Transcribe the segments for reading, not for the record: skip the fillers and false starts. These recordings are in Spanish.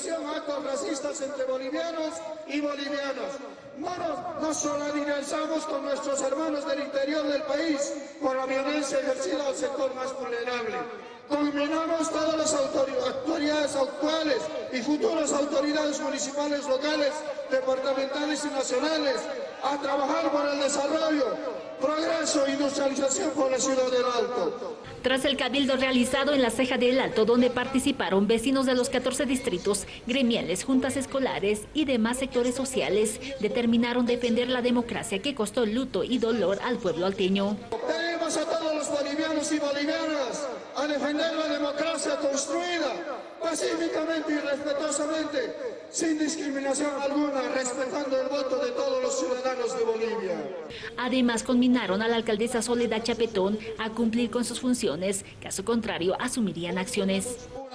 discriminación, actos racistas entre bolivianos y bolivianas. Nos solidarizamos con nuestros hermanos del interior del país por la violencia ejercida al sector más vulnerable. Combinamos todas las autoridades actuales y futuras autoridades municipales, locales, departamentales y nacionales a trabajar por el desarrollo, progreso e industrialización por la ciudad del Alto. Tras el cabildo realizado en la Ceja del Alto, donde participaron vecinos de los 14 distritos, gremiales, juntas escolares y demás sectores sociales, determinaron defender la democracia que costó luto y dolor al pueblo alteño. Tenemos a todos los bolivianos y bolivianas a defender la democracia construida pacíficamente y respetuosamente, sin discriminación alguna, respetando el voto de todos los ciudadanos de Bolivia. Además, conminaron a la alcaldesa Soledad Chapetón a cumplir con sus funciones, caso contrario asumirían acciones.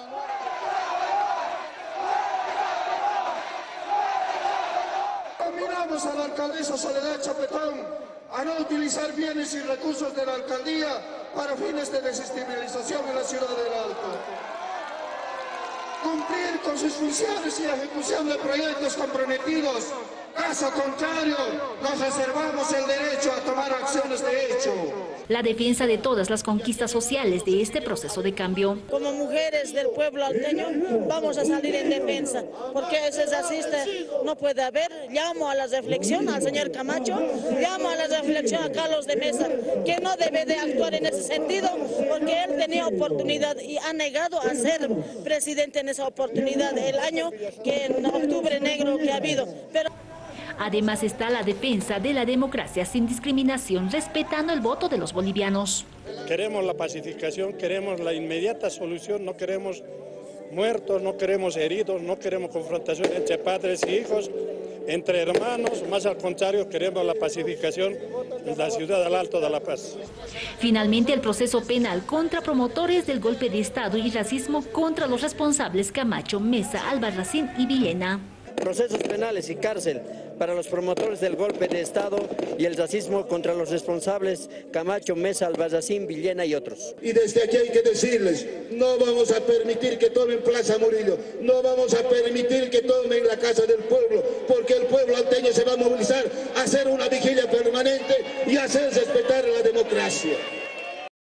Conminamos a la alcaldesa Soledad Chapetón a no utilizar bienes y recursos de la alcaldía para fines de desestabilización en la ciudad del Alto. Cumplir con sus funciones y ejecución de proyectos comprometidos. Caso contrario, nos reservamos el derecho a tomar acciones de hecho. La defensa de todas las conquistas sociales de este proceso de cambio. Como mujeres del pueblo alteño vamos a salir en defensa, porque ese racista no puede haber. Llamo a la reflexión al señor Camacho, llamo a la reflexión a Carlos de Mesa, que no debe de actuar en ese sentido, porque él tenía oportunidad y ha negado a ser presidente en esa oportunidad el año que en octubre negro que ha habido. Además está la defensa de la democracia sin discriminación, respetando el voto de los bolivianos. Queremos la pacificación, queremos la inmediata solución, no queremos muertos, no queremos heridos, no queremos confrontación entre padres y hijos, entre hermanos, más al contrario, queremos la pacificación en la ciudad del Alto de La Paz. Finalmente, el proceso penal contra promotores del golpe de Estado y racismo contra los responsables Camacho, Mesa, Albarracín y Villena. Procesos penales y cárcel para los promotores del golpe de Estado y el racismo contra los responsables Camacho, Mesa, Albarracín, Villena y otros. Y desde aquí hay que decirles, no vamos a permitir que tomen Plaza Murillo, no vamos a permitir que tomen la Casa del Pueblo, porque el pueblo alteño se va a movilizar a hacer una vigilia permanente y a hacer respetar la democracia.